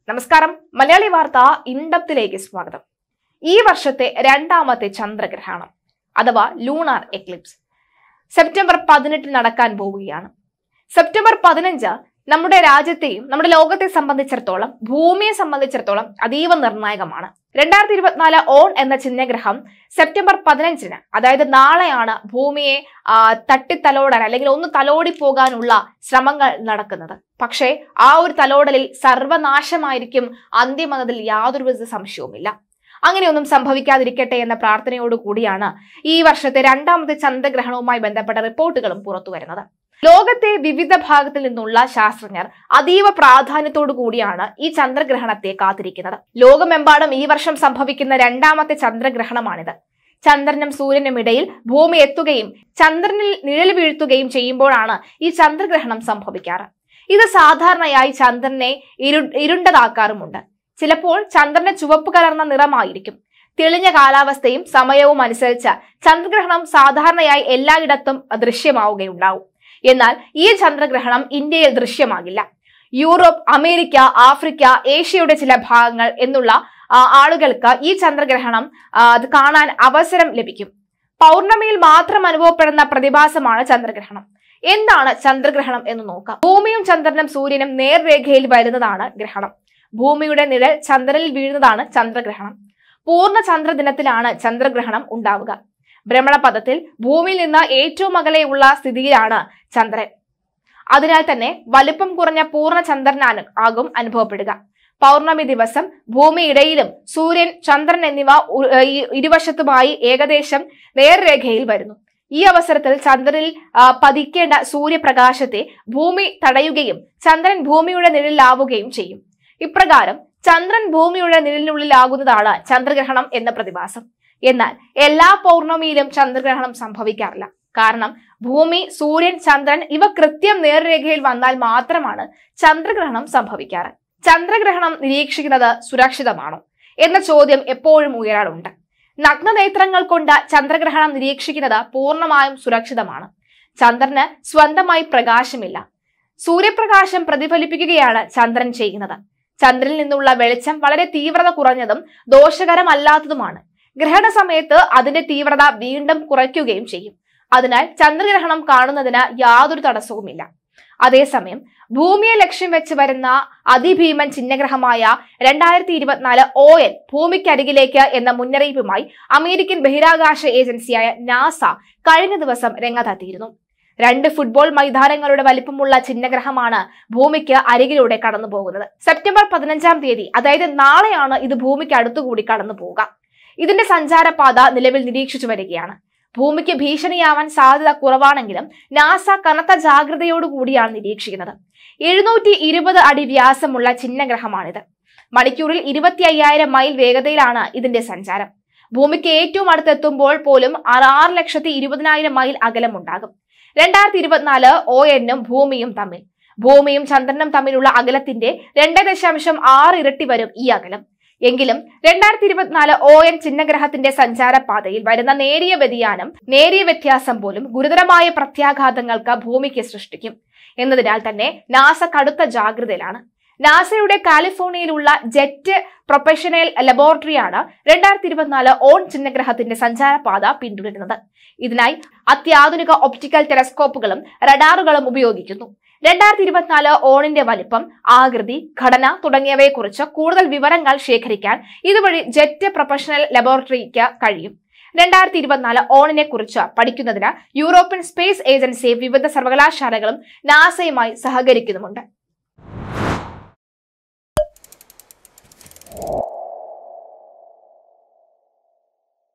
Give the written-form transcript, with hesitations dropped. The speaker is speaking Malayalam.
നമസ്കാരം, മലയാളി വാർത്ത ഇൻഡപ്തിലേക്ക് സ്വാഗതം. ഈ വർഷത്തെ രണ്ടാമത്തെ ചന്ദ്രഗ്രഹണം അഥവാ ലൂണാർ എക്ലിപ്സ് സെപ്റ്റംബർ 18 നടക്കാൻ പോവുകയാണ്. സെപ്റ്റംബർ 15 നമ്മുടെ രാജ്യത്തെയും നമ്മുടെ ലോകത്തെ സംബന്ധിച്ചിടത്തോളം, ഭൂമിയെ സംബന്ധിച്ചിടത്തോളം അതീവ നിർണായകമാണ്. 2024 ഓൺ എന്ന ചിഹ്നഗ്രഹം സെപ്റ്റംബർ 15 അതായത് നാളെയാണ് ഭൂമിയെ തട്ടിത്തലോടാൻ അല്ലെങ്കിൽ ഒന്ന് തലോടി പോകാനുള്ള ശ്രമങ്ങൾ നടക്കുന്നത്. പക്ഷേ ആ ഒരു തലോടലിൽ സർവനാശമായിരിക്കും അന്ത്യമെന്നതിൽ യാതൊരുവിധ സംശയവുമില്ല. അങ്ങനെയൊന്നും സംഭവിക്കാതിരിക്കട്ടെ എന്ന പ്രാർത്ഥനയോടുകൂടിയാണ് ഈ വർഷത്തെ രണ്ടാമത്തെ ചന്ദ്രഗ്രഹണവുമായി ബന്ധപ്പെട്ട റിപ്പോർട്ടുകളും പുറത്തു വരുന്നത്. ലോകത്തെ വിവിധ ഭാഗത്തിൽ നിന്നുള്ള ശാസ്ത്രജ്ഞർ അതീവ പ്രാധാന്യത്തോടു കൂടിയാണ് ഈ ചന്ദ്രഗ്രഹണത്തെ കാത്തിരിക്കുന്നത്. ലോകമെമ്പാടും ഈ വർഷം സംഭവിക്കുന്ന രണ്ടാമത്തെ ചന്ദ്രഗ്രഹണമാണിത്. ചന്ദ്രനും സൂര്യനും ഇടയിൽ ഭൂമി എത്തുകയും ചന്ദ്രനിൽ നിഴൽ വീഴ്ത്തുകയും ചെയ്യുമ്പോഴാണ് ഈ ചന്ദ്രഗ്രഹണം സംഭവിക്കാറ്. ഇത് സാധാരണയായി ചന്ദ്രനെ ഇരുണ്ടതാക്കാറുമുണ്ട്. ചിലപ്പോൾ ചന്ദ്രന് ചുവപ്പ് കലർന്ന നിറമായിരിക്കും. തെളിഞ്ഞ കാലാവസ്ഥയും സമയവും അനുസരിച്ച് ചന്ദ്രഗ്രഹണം സാധാരണയായി എല്ലായിടത്തും ദൃശ്യമാവുകയുണ്ടാവും. എന്നാൽ ഈ ചന്ദ്രഗ്രഹണം ഇന്ത്യയിൽ ദൃശ്യമാകില്ല. യൂറോപ്പ്, അമേരിക്ക, ആഫ്രിക്ക, ഏഷ്യയുടെ ചില ഭാഗങ്ങൾ എന്നുള്ള ആളുകൾക്ക് ഈ ചന്ദ്രഗ്രഹണം അത് കാണാൻ അവസരം ലഭിക്കും. പൗർണമിയിൽ മാത്രം അനുഭവപ്പെടുന്ന പ്രതിഭാസമാണ് ചന്ദ്രഗ്രഹണം. എന്താണ് ചന്ദ്രഗ്രഹണം എന്ന് നോക്കാം. ഭൂമിയും ചന്ദ്രനും സൂര്യനും നേർരേഖയിൽ വരുന്നതാണ് ഗ്രഹണം. ഭൂമിയുടെ നിഴൽ ചന്ദ്രനിൽ വീഴുന്നതാണ് ചന്ദ്രഗ്രഹണം. പൂർണ്ണ ചന്ദ്രദിനത്തിലാണ് ചന്ദ്രഗ്രഹണം ഉണ്ടാവുക. ഭ്രമണപഥത്തിൽ ഭൂമിയിൽ നിന്ന് ഏറ്റവും അകലെയുള്ള സ്ഥിതിയിലാണ് ചന്ദ്രൻ. അതിനാൽ തന്നെ വലിപ്പം കുറഞ്ഞ പൂർണ്ണ ചന്ദ്രനാണ് അനുഭവപ്പെടുക. പൗർണമി ദിവസം ഭൂമിയിടയിലും സൂര്യൻ, ചന്ദ്രൻ എന്നിവ ഇരുവശത്തുമായി ഏകദേശം നേർരേഖയിൽ വരുന്നു. ഈ അവസരത്തിൽ ചന്ദ്രനിൽ പതിക്കേണ്ട സൂര്യപ്രകാശത്തെ ഭൂമി തടയുകയും ചന്ദ്രൻ ഭൂമിയുടെ നിഴലിലാവുകയും ചെയ്യും. ഇപ്രകാരം ചന്ദ്രൻ ഭൂമിയുടെ നിഴലിനുള്ളിലാകുന്നതാണ് ചന്ദ്രഗ്രഹണം എന്ന പ്രതിഭാസം. എന്നാൽ എല്ലാ പൗർണമിയിലും ചന്ദ്രഗ്രഹണം സംഭവിക്കാറില്ല. കാരണം ഭൂമി, സൂര്യൻ, ചന്ദ്രൻ ഇവ കൃത്യം നേർരേഖയിൽ വന്നാൽ മാത്രമാണ് ചന്ദ്രഗ്രഹണം സംഭവിക്കാറ്. ചന്ദ്രഗ്രഹണം നിരീക്ഷിക്കുന്നത് സുരക്ഷിതമാണോ എന്ന ചോദ്യം എപ്പോഴും ഉയരാറുണ്ട്. നഗ്നനേത്രങ്ങൾ കൊണ്ട് ചന്ദ്രഗ്രഹണം നിരീക്ഷിക്കുന്നത് പൂർണ്ണമായും സുരക്ഷിതമാണ്. ചന്ദ്രന് സ്വന്തമായി പ്രകാശമില്ല. സൂര്യപ്രകാശം പ്രതിഫലിപ്പിക്കുകയാണ് ചന്ദ്രൻ ചെയ്യുന്നത്. ചന്ദ്രനിൽ നിന്നുള്ള വെളിച്ചം വളരെ തീവ്രത കുറഞ്ഞതും ദോഷകരമല്ലാത്തതുമാണ്. ഗ്രഹണ സമയത്ത് അതിന്റെ തീവ്രത വീണ്ടും കുറയ്ക്കുകയും ചെയ്യും. അതിനാൽ ചന്ദ്രഗ്രഹണം കാണുന്നതിന് യാതൊരു തടസ്സവുമില്ല. അതേസമയം ഭൂമിയെ ലക്ഷ്യം വെച്ച് വരുന്ന അതിഭീമൻ ചിഹ്നഗ്രഹമായ 2024 ON ഭൂമിക്കരികിലേക്ക് എന്ന മുന്നറിയിപ്പുമായി അമേരിക്കൻ ബഹിരാകാശ ഏജൻസിയായ നാസ കഴിഞ്ഞ ദിവസം രംഗത്തെത്തിയിരുന്നു. 2 ഫുട്ബോൾ മൈതാനങ്ങളുടെ വലിപ്പമുള്ള ചിഹ്നഗ്രഹമാണ് ഭൂമിക്ക് അരികിലൂടെ കടന്നു പോകുന്നത്. സെപ്റ്റംബർ 15 അതായത് നാളെയാണ് ഇത് ഭൂമിക്ക് അടുത്തുകൂടി കടന്നു പോവുക. ഇതിന്റെ സഞ്ചാരപാത നിലവിൽ നിരീക്ഷിച്ചു വരികയാണ്. ഭൂമിക്ക് ഭീഷണിയാവാൻ സാധ്യത കുറവാണെങ്കിലും നാസ കനത്ത ജാഗ്രതയോടുകൂടിയാണ് നിരീക്ഷിക്കുന്നത്. 720 അടി വ്യാസമുള്ള ചിഹ്നഗ്രഹമാണിത്. മണിക്കൂറിൽ 25,000 മൈൽ വേഗതയിലാണ് ഇതിന്റെ സഞ്ചാരം. ഭൂമിക്ക് ഏറ്റവും അടുത്തെത്തുമ്പോൾ പോലും 6,20,000 മൈൽ അകലമുണ്ടാകും. 2024 ON ഭൂമിയും ചന്ദ്രനും തമ്മിലുള്ള അകലത്തിന്റെ 2.6 ഇരട്ടി വരും ഈ അകലം. എങ്കിലും 2024 ON ചിഹ്നഗ്രഹത്തിന്റെ സഞ്ചാരപാതയിൽ വരുന്ന നേരിയ വ്യത്യാസം പോലും ഗുരുതരമായ പ്രത്യാഘാതങ്ങൾക്ക് ഭൂമിക്ക് സൃഷ്ടിക്കും എന്നതിനാൽ തന്നെ നാസ കടുത്ത ജാഗ്രതയിലാണ്. നാസയുടെ കാലിഫോർണിയയിലുള്ള ജെറ്റ് പ്രൊപ്പഷണൽ ലബോറട്ടറിയാണ് 2024 ON ചിഹ്നഗ്രഹത്തിന്റെ സഞ്ചാരപാത പിന്തുടരുന്നത്. ഇതിനായി അത്യാധുനിക ഒപ്റ്റിക്കൽ ടെലസ്കോപ്പുകളും റഡാറുകളും ഉപയോഗിക്കുന്നു. 2024 ONന്റെ വലിപ്പം, ആകൃതി, ഘടന തുടങ്ങിയവയെക്കുറിച്ച് കൂടുതൽ വിവരങ്ങൾ ശേഖരിക്കാൻ ഇതുവഴി ജെറ്റ് പ്രൊപ്പഷണൽ ലബോറട്ടറിക്ക് കഴിയും. 2024 ONനെ കുറിച്ച് പഠിക്കുന്നതിന് യൂറോപ്യൻ സ്പേസ് ഏജൻസി വിവിധ സർവകലാശാലകളും നാസയുമായി സഹകരിക്കുന്നുമുണ്ട്.